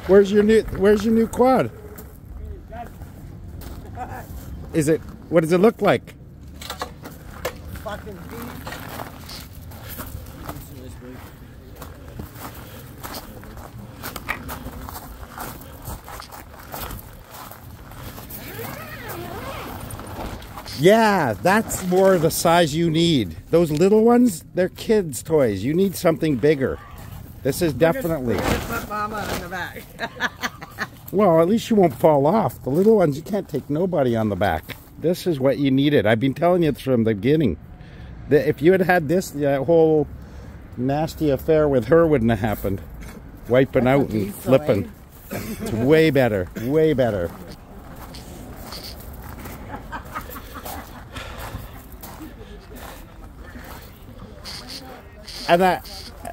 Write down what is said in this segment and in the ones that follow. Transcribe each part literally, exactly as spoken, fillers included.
Where's your new Where's your new quad? Is it? What does it look like? Fucking beef. Yeah, that's more the size you need. Those little ones, they're kids' toys. You need something bigger. This is definitely. We're gonna put Mama in the back. Well, at least you won't fall off. The little ones, you can't take nobody on the back. This is what you needed. I've been telling you from the beginning. That if you had had this, that whole nasty affair with her wouldn't have happened. Wiping out and flipping. It's way better. Way better. And that,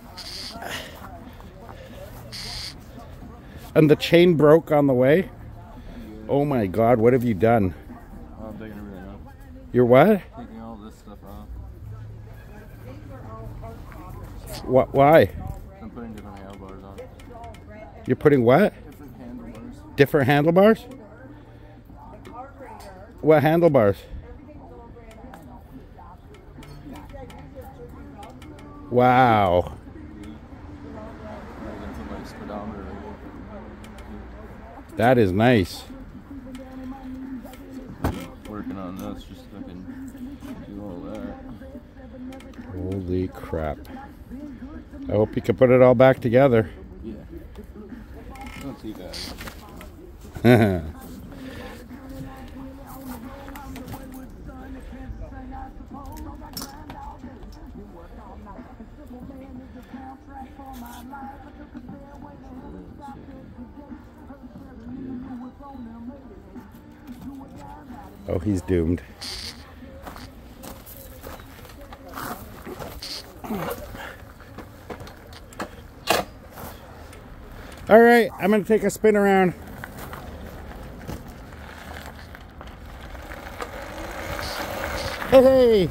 and the chain broke on the way. Oh my God! What have you done? Oh, I'm taking everything off. You're what? Taking all this stuff off. What? Why? I'm putting different handlebars on. You're putting what? Different handlebars. Different handlebars? What handlebars? Wow. That is nice. Working on this just so I can do all that. Holy crap. I hope you can put it all back together. Yeah. Not too bad. Oh, he's doomed. All right, I'm gonna take a spin around. Hey!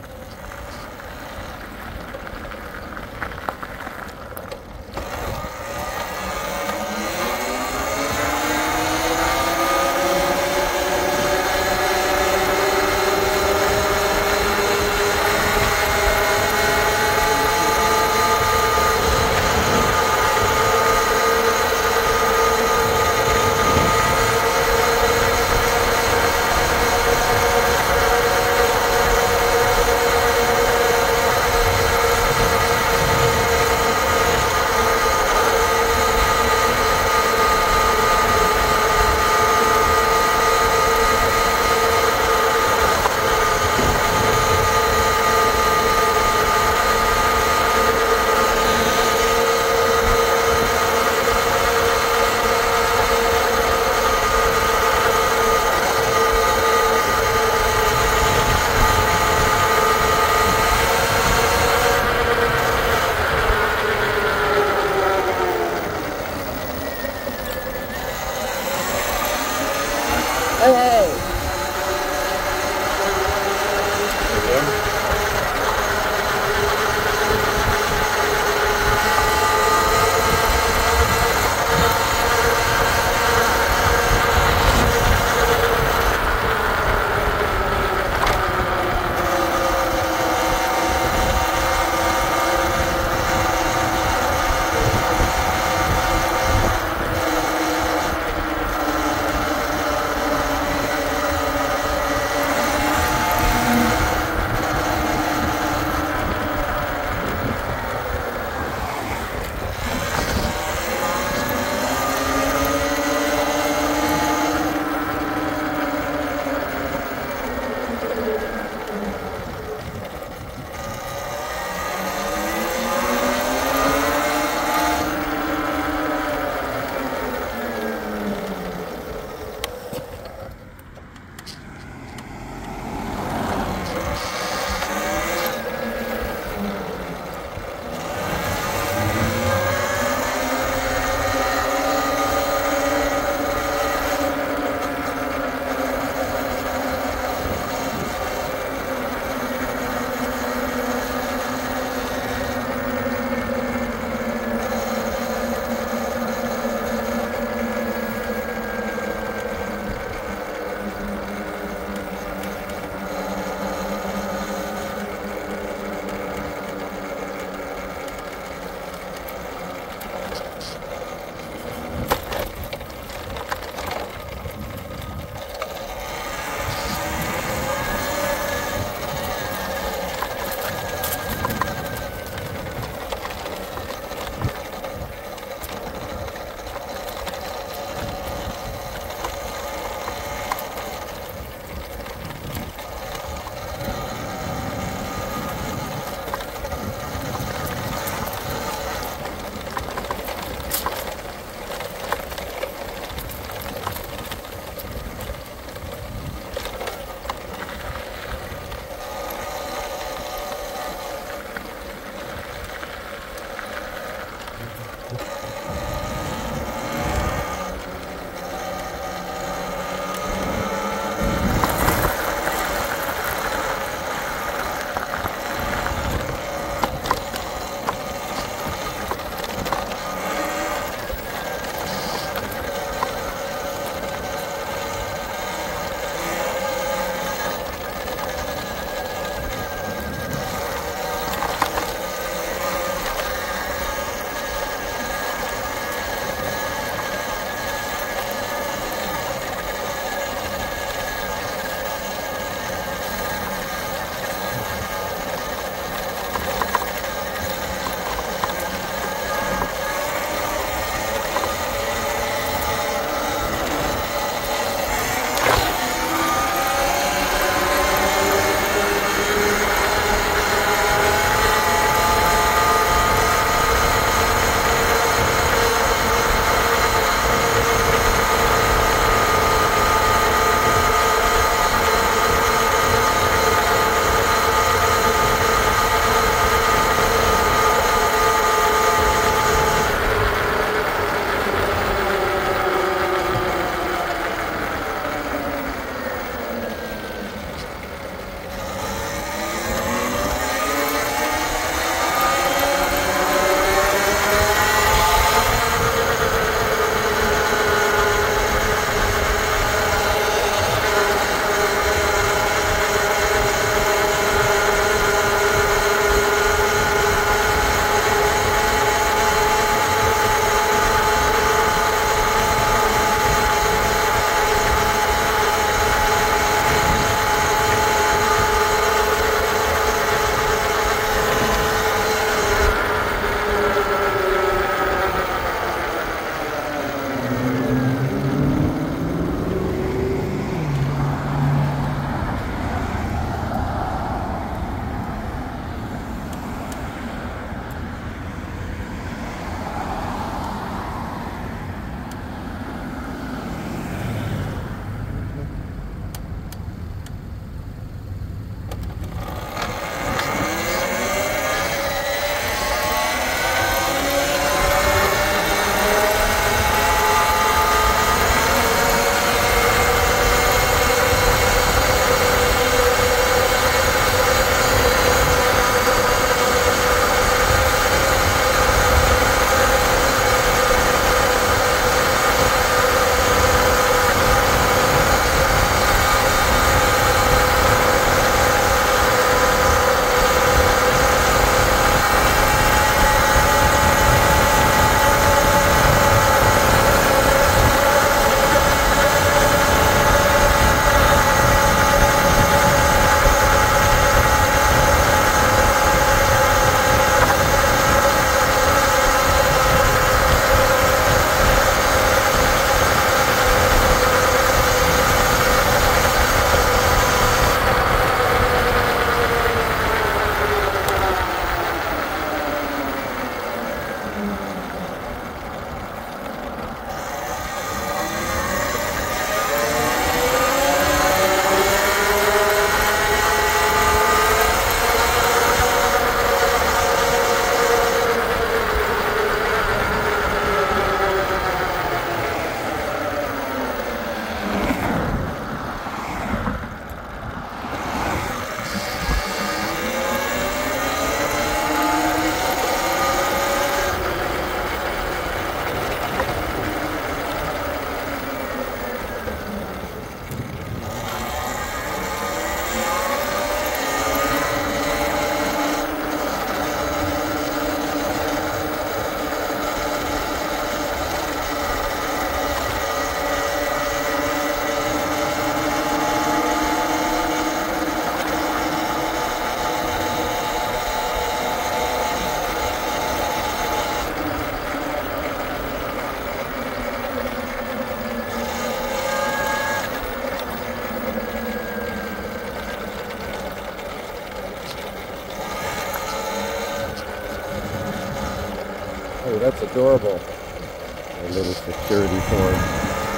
Oh, that's adorable. A little security form.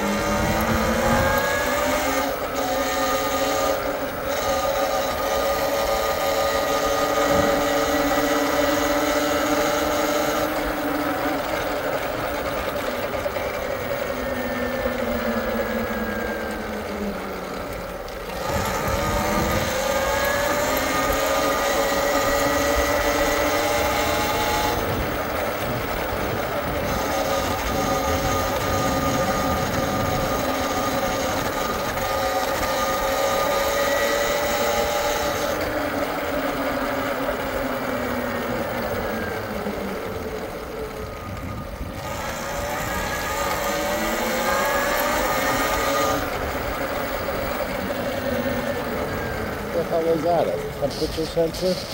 What the hell is that? A temperature sensor?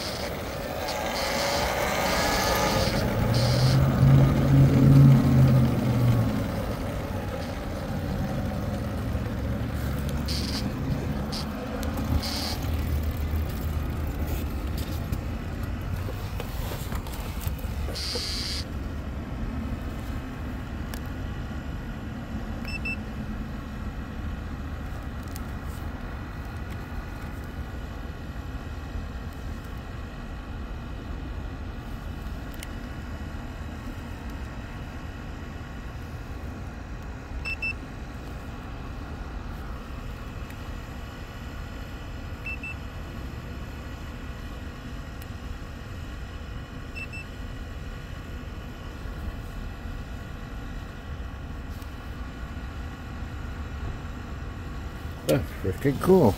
That's freaking cool.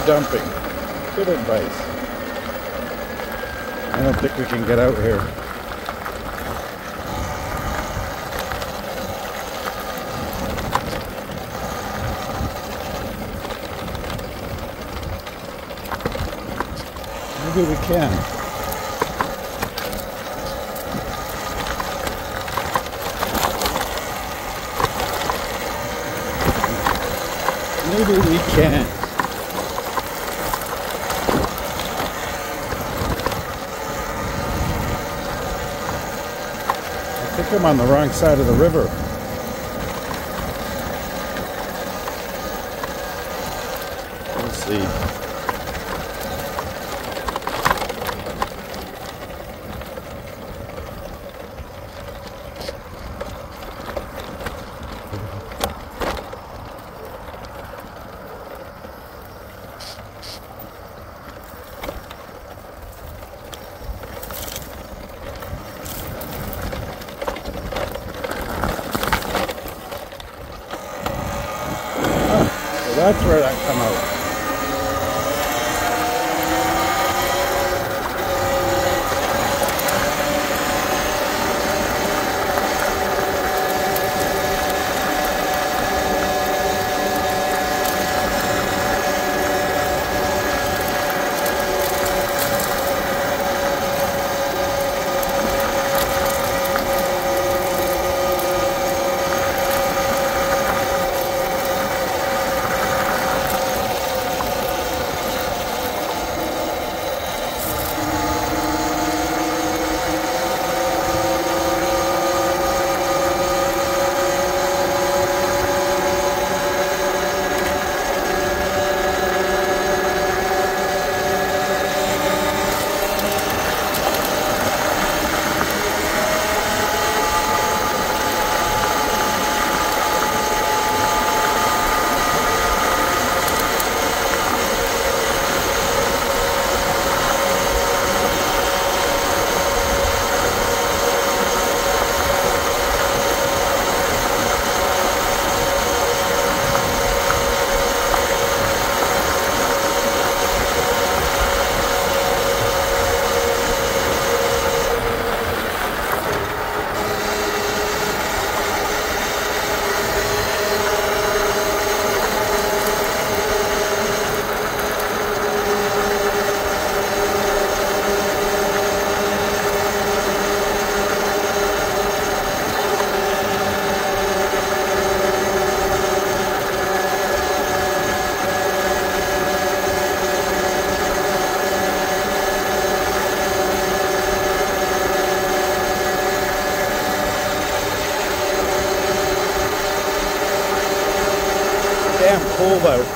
dumping. Good advice. I don't think we can get out here. Maybe we can. Maybe we can. I think I'm on the wrong side of the river. Let's see. That's where that come out. Damn cold out.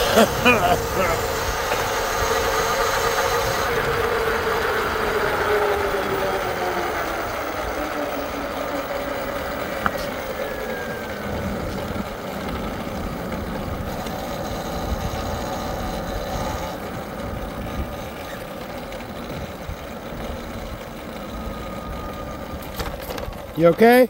You okay?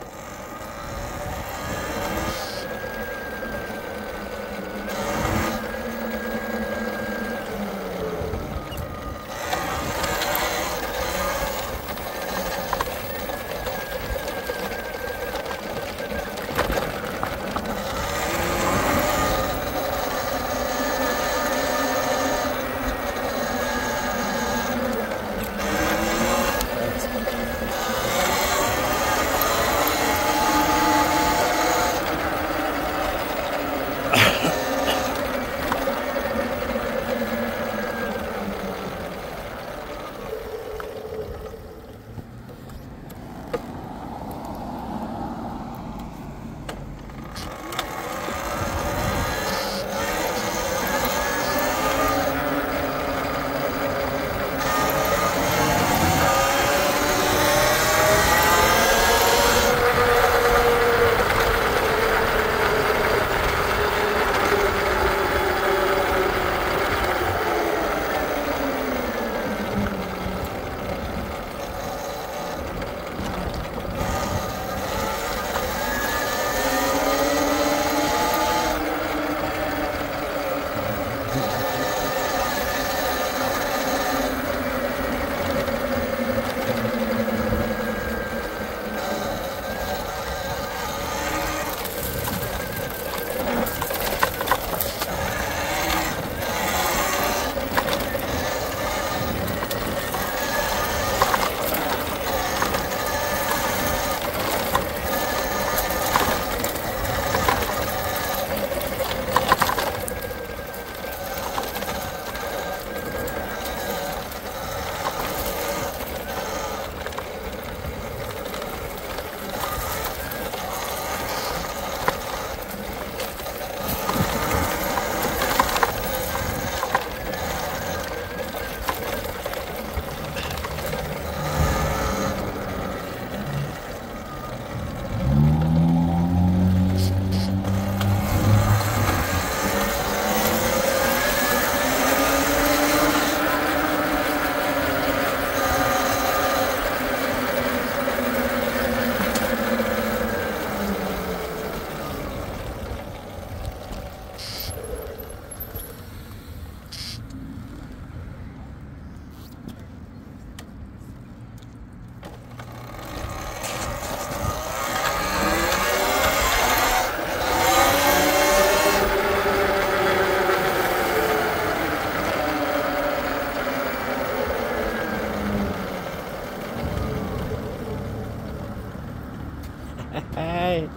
Hey.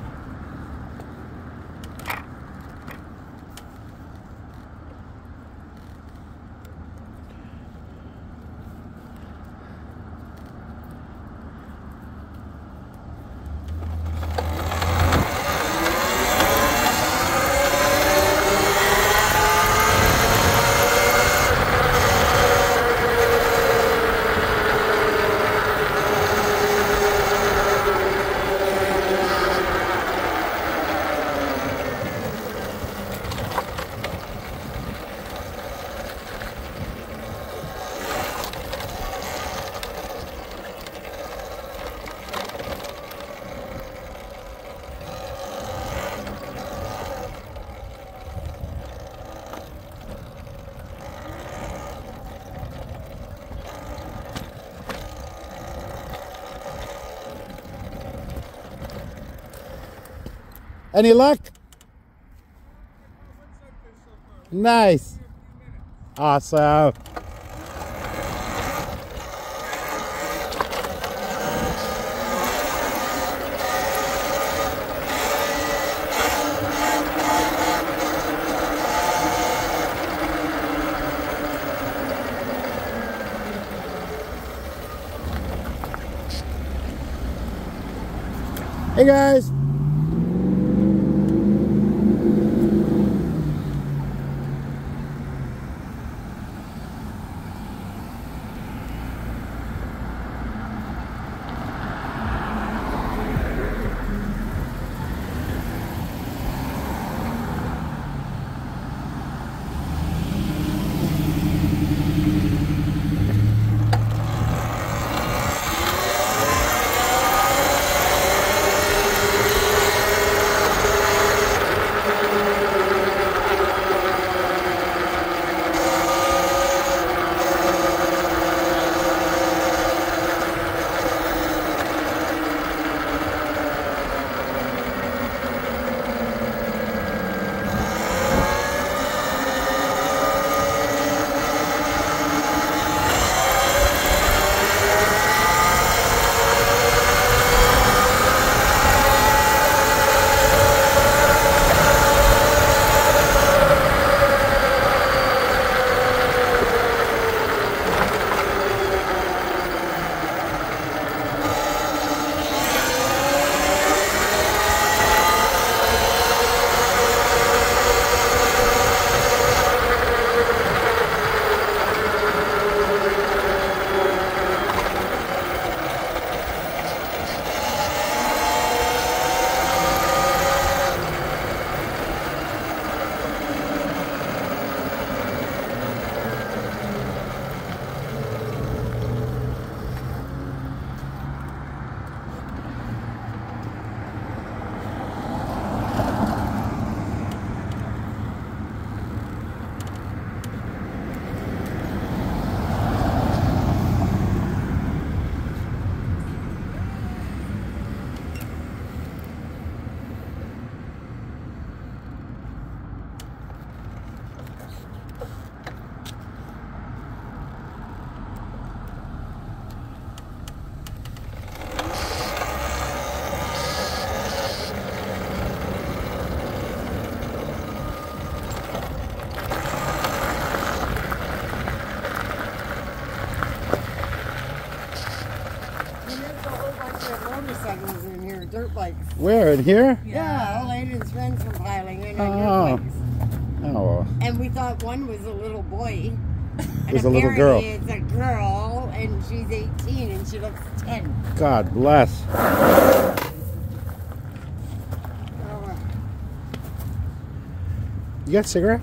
Any luck? Nice. Awesome. Hey guys. Where, in here? Yeah, all Aiden's friends were piling in on Oh. your place. Oh, And we thought one was a little boy. it was a little girl. Apparently it's a girl, and she's eighteen, and she looks ten. God bless. Oh, You got a cigarette?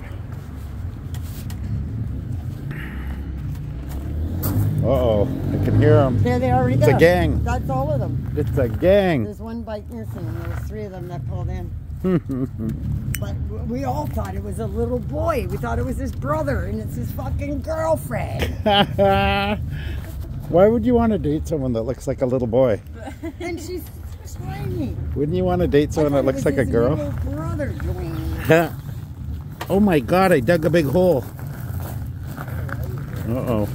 Uh-oh, I can hear them. there they already It's go. a gang. That's all of them. It's a gang. There's one bike missing, and there was three of them that pulled in. But we all thought it was a little boy. We thought it was his brother, and it's his fucking girlfriend. Why would you want to date someone that looks like a little boy? And she's tiny. Wouldn't you want to date someone that looks like a girl? Little brother Dwayne. Oh my God, I dug a big hole. Uh-oh.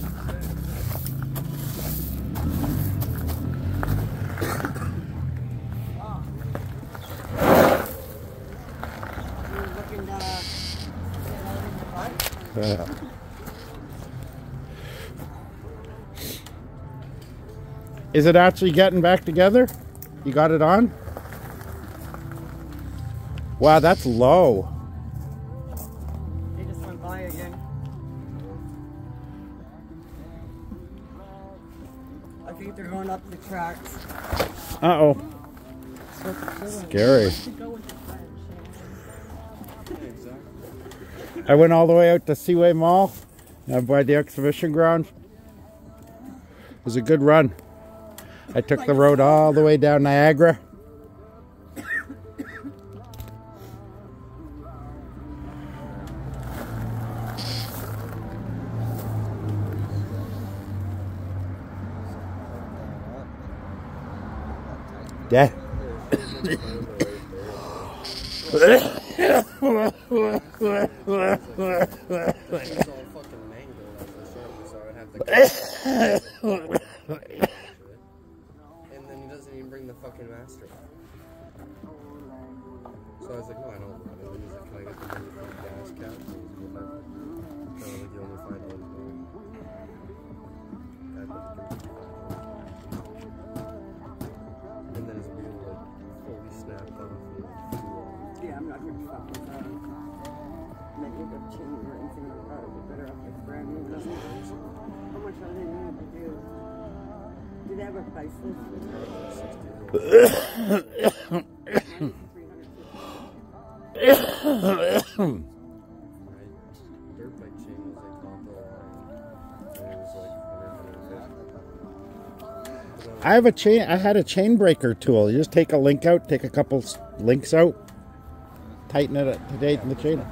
You're looking to get out in the butt. Uh, Is it actually getting back together? You got it on? Wow, that's low. They just went by again. I think they're going up the tracks. Uh-oh. That's what they're doing. Scary. I went all the way out to Seaway Mall, uh, by the exhibition ground. It was a good run. I took the road all the way down Niagara. Yeah. It's all fucking mango like the show, so I'd have to. And then he doesn't even bring the fucking master. So I was like, no, I don't want it. And he's like, can I get the money for the gas cap? And he's like, no, like, you only find one more. And then his wheel, like, fully snapped on the fuel. Yeah, I'm not going to fuck with that. Negative chain or anything like that. It'd be better off with brand new. How much are they need to do? Do they have a price list? Dirt bike chain was like top of the line. And it was like one hundred fifty. I have a chain. I had a chain breaker tool. You just take a link out, take a couple s- links out, tighten it to tighten the chain.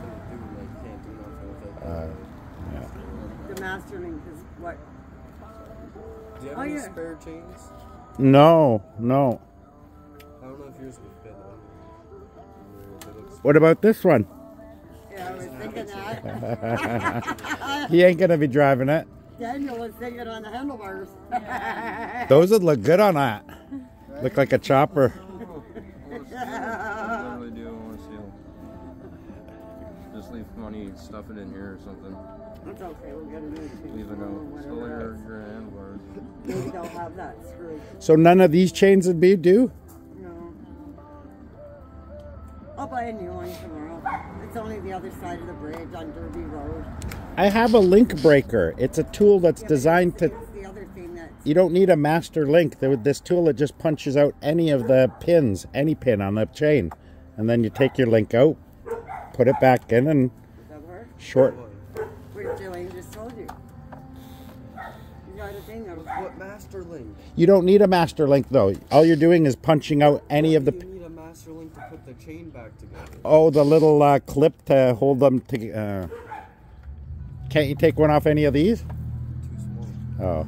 Uh, yeah. The master link is what? Do you have Oh, any yeah. spare chains? No, no. I don't know if yours would fit though. It looks- What about this one? Yeah, I was thinking that. He ain't gonna be driving it. Daniel was thinking on the handlebars. Those would look good on that. Look like a chopper. What do I do? I want to seal. Just leave money, stuff it in here or something. It's okay, we'll get a new chain. Leave it out. Still your, your handlebars. Maybe they'll have that screw. So none of these chains would be due? No. I'll buy a new one tomorrow. It's only the other side of the bridge on Derby Road. I have a link breaker. It's a tool that's Yeah, but designed to... it's the other thing that You don't need a master link. There- This tool, it just punches out any of the pins, any pin on the chain. And then you take your link out, put it back in, and that work. short... Which Jillian just told you. You got a thing of What master link? You don't need a master link, though. All you're doing is punching out any of the... You need a master link to put the chain back together. Oh, the little uh, clip to hold them to... Uh, can't you take one off any of these? Too small. Oh.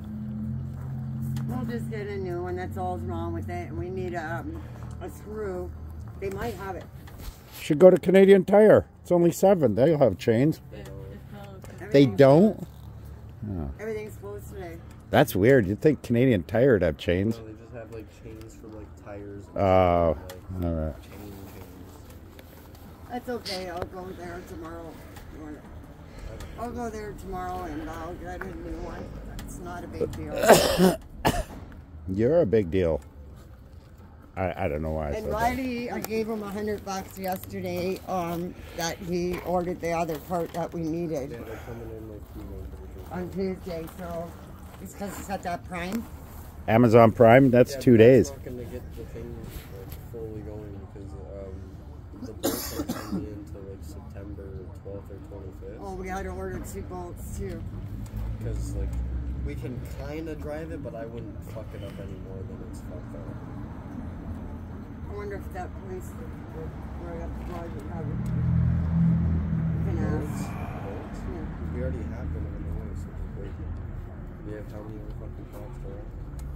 We'll just get a new one. That's all's wrong with it. And we need a, um, a screw. They might have it. Should go to Canadian Tire. It's only seven. They'll have chains. They Everything's- don't? Everything's closed today. That's weird. You'd think Canadian Tire would have chains. No, they just have like chains for like tires. And Oh, stuff, all like, right. chain chains. That's okay. I'll go there tomorrow. I'll go there tomorrow and I'll get a new one. It's not a big deal. You're a big deal. I, I don't know why I And said that. Riley, I gave him a hundred bucks yesterday. Um, that he ordered the other part that we needed Yeah, they're coming in like two days. on Tuesday. So it's because it's got that Prime. Amazon Prime, that's Yeah, two but days. I'm not gonna get the thing like fully going because um, the bolts are coming into like September twelfth or twenty-fifth. Oh, we had to order two bolts too. Because like we can kind of drive it, but I wouldn't fuck it up any more than it's fucked up. I wonder if that place would right up the drive would have it. You can Bolts? ask. Bolts? Yeah. We already have them on the way, so just wait. We have how many other fucking parts for it?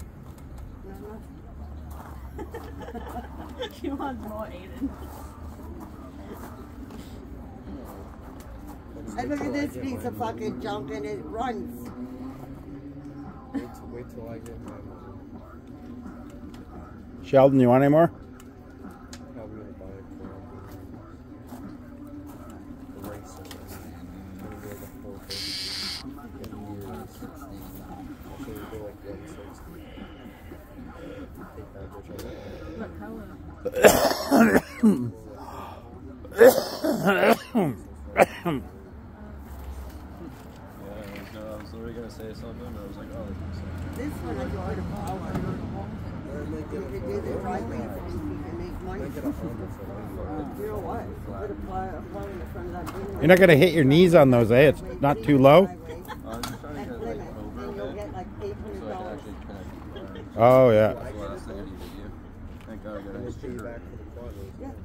She wants more, Aiden. And look at this piece of fucking junk and it runs. Wait till, wait till I get my money. Sheldon, you want any more? Probably gonna buy it for the race. Gonna go the full thing. In years. I'll show you go like one sixty. Take that bitch out. What color? Yeah, I was, uh, I was literally gonna say something, but I was like, oh, there's something. This one I go to power. Or I might You get a could do the Honda. driveway for me, you can make I money. might get a Honda for like You know what? Put a ply, a ply in the front of that building. You're not going to hit your knees on those, eh? It's not too low. I'm just trying to And get Plymouth, like over and a you'll bit, get like eight hundred so I can dollars. actually connect the car. Oh, yeah. That's the last thing I need to do. Thank God I got And a we'll pay you sticker. back for the quad race. Yeah.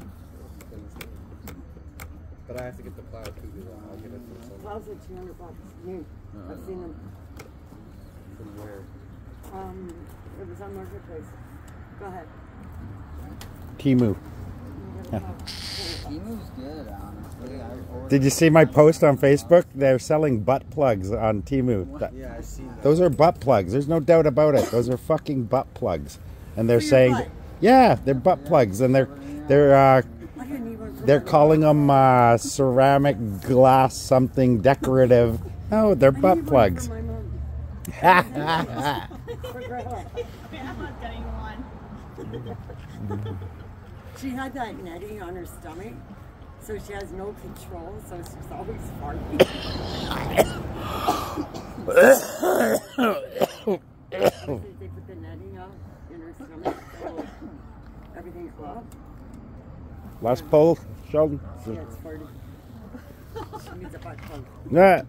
But I have to get the plow too, because I'll get it from some Plows are two hundred bucks, new. I've seen them. from where. Um, it was on Marketplace. Go ahead. Timu. You get a plow. Timu's good, honestly. I ordered Did you see my post on Facebook? They're selling butt plugs on Timu. That- Yeah, I seen that. Those are butt plugs. There's no doubt about it. Those are fucking butt plugs. And they're For your saying, butt? yeah, they're butt plugs. And they're, they're, uh, I didn't even put they're that in. calling them uh, ceramic glass something decorative. No, they're I need butt one plugs. for my mom. For Grandma. Grandma's getting one. She had that netting on her stomach, so she has no control, so she's always farting. They put the netting up in her stomach, so everything's up. Last poll, Sheldon. Yeah, it's farting. She needs a butt plug. Yeah.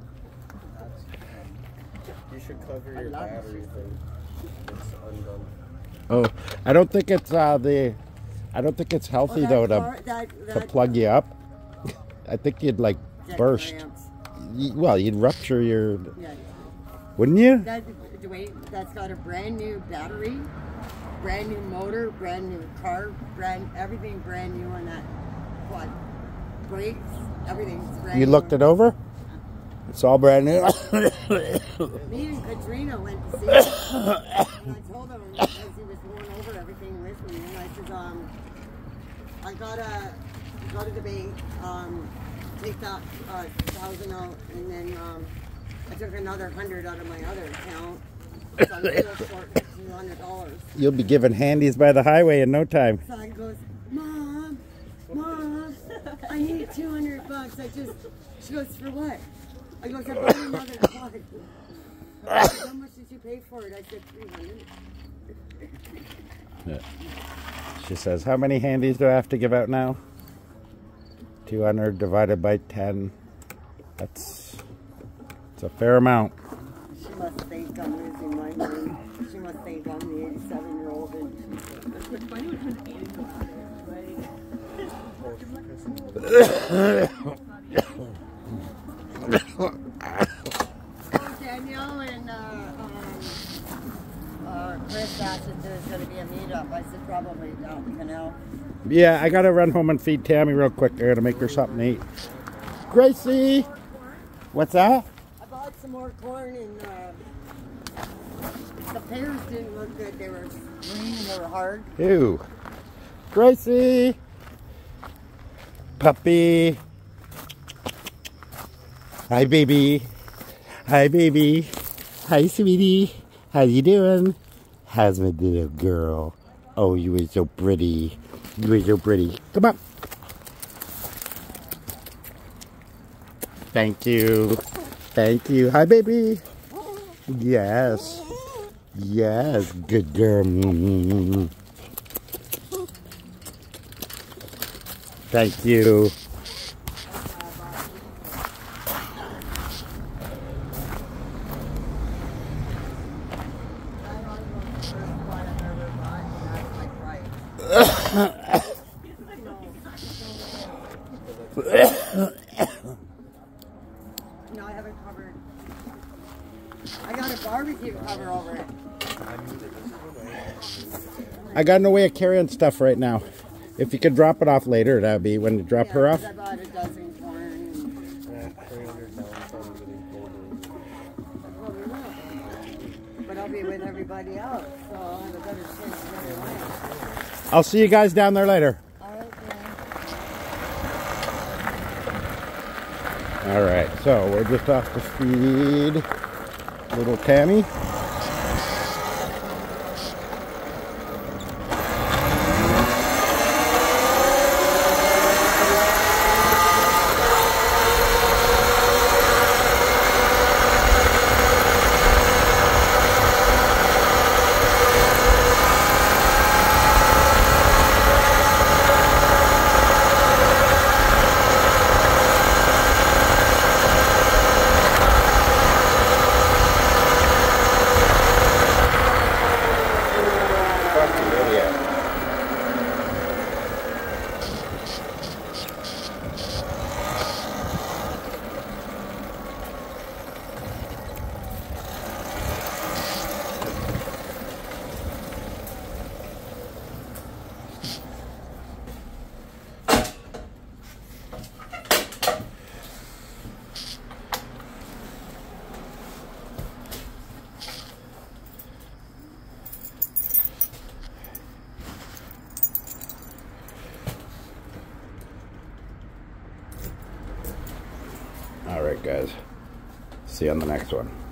You should cover I your love battery it. thing. It's undone. Oh, I don't think it's uh, the. I don't think it's Oh, healthy that though to car- that, to that, plug you up. I think you'd like that burst. cramps. Y- Well, you'd rupture your, Yeah. wouldn't you? That, Dwayne, that's got a brand new battery, brand new motor, brand new car, brand everything brand new on that quad. Brakes, everything's brand You new. looked it over. It's all brand new. Me and Katrina went to see him, and I told him as he was going over everything with me, and I said, um, I gotta go to the bank, um, take that uh, thousand out, and then um, I took another hundred out of my other account, so I'm still short two hundred dollars. You'll be giving handies by the highway in no time. So I goes, Mom, Mom, I need two hundred bucks. I just, she goes, for what? I goes, I bought another quad. I said, how much did you pay for it? I said, three hundred. She says, how many handies do I have to give out now? two hundred divided by ten. That's, it's a fair amount. She must think I'm losing my mind. She must think I'm the eighty-seven year old. And It's funny when her Aiden goes out Danielle and uh, um, uh, Chris asked if there was going to be a meetup. I said, probably down the canal. Yeah, I gotta run home and feed Tammy real quick. I gotta make her something to eat. Gracie! What's that? I bought some more corn and uh, the pears didn't look good. They were green and they were hard. Ew. Gracie! Puppy! Hi, baby. Hi, baby. Hi, sweetie. How you doing? How's my little girl? Oh, you are so pretty. You are so pretty. Come on. Thank you. Thank you. Hi, baby. Yes. Yes. Good girl. Thank you. No, I haven't covered. I got a barbecue cover over it. I got no way of carrying stuff right now. If you could drop it off later, that would be when you drop Yeah, her off. I bought a dozen corn. Yeah, three hundred dollars probably getting folded. Well, we will. But I'll be with everybody else, so I'll have a better chance to get it right. I'll see you guys down there later. All right, then. All right, so we're just off to feed little Tammy. All right, guys. See you on the next one.